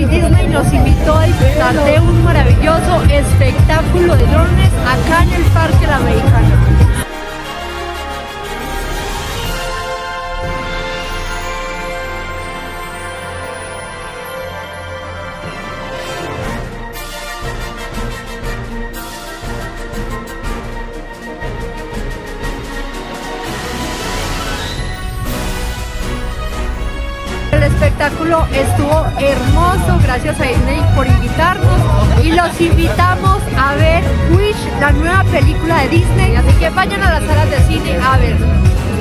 hoy Disney nos invitó a disfrutar de un maravilloso espectáculo de drones acá en el Parque La Americana. El espectáculo estuvo hermoso, gracias a Disney por invitarnos y los invitamos a ver Wish, la nueva película de Disney, así que vayan a las salas de cine a verlo.